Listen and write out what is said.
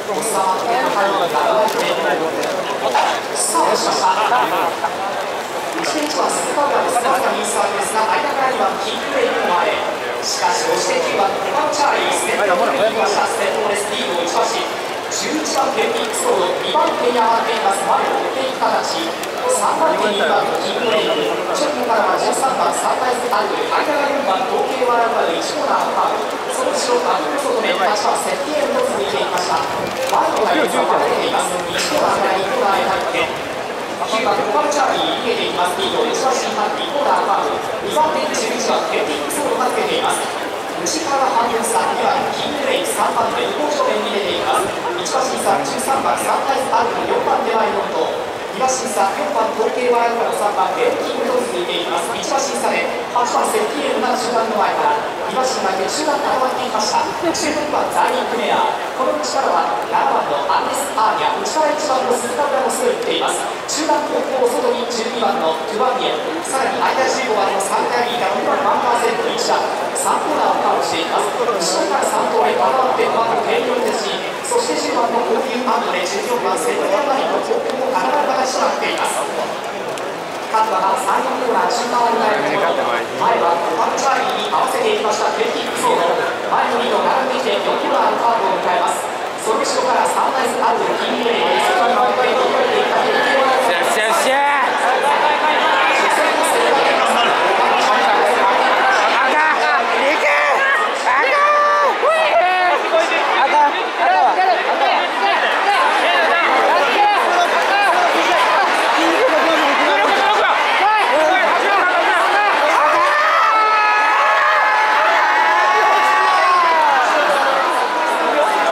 しかし、そして9番、ペパンチャーリー、先頭に行きました。ステッドレスリードを打ち出し、11番、ケンピックソード、2番手に上がっています。前を追っていく形、3番手に2番、キングレイク、直後からは13番、サンライズアングル、間が4番、統計ワラウアル、1コーナーのカーブ、その後ろ、アングル外で8番、セッティエンと続いていきました。前のが4番が出ています。1コーナーから2コーナーへ入って、9番、ペパンチャーリー、逃げていきます。リード、打ち出し、2コーナーカーブ、2番手に11番、ケンピックソードがつけています。内から半分差、2番、キングレイク、3番手、向こう正面に出ています。1馬審査、13番、サンライズアルク、4番手前のと、2馬審査、4番、統計ワイルドの3番、レンキングと続いていきます。1馬審査で8番、セッティエルが集団の前から、2馬審査で中段固まっていきました。16番、ザーニングメア、この内からは7番のアンデス・アーニャ、内から1番の鈴鹿村もすぐ行っています。中段後方、外に12番のトゥバンニエ、さらに間15番のサンタリータ、6番、バンカーセント、1打。3コーナーをカーブしています。後ろから3頭へ関わってバーの軽量ですし、そして10番の高級アンドで14番セットヤンマリンの後方を絡まる形となっています。カットは3、4コーナー中間を迎えるところ、前はパンチャーリーに合わせていきましたケンティックソード、前のリードを並んできて4コーナーのカーブを迎えます。その後ろからサンライズアルド、キングレイ、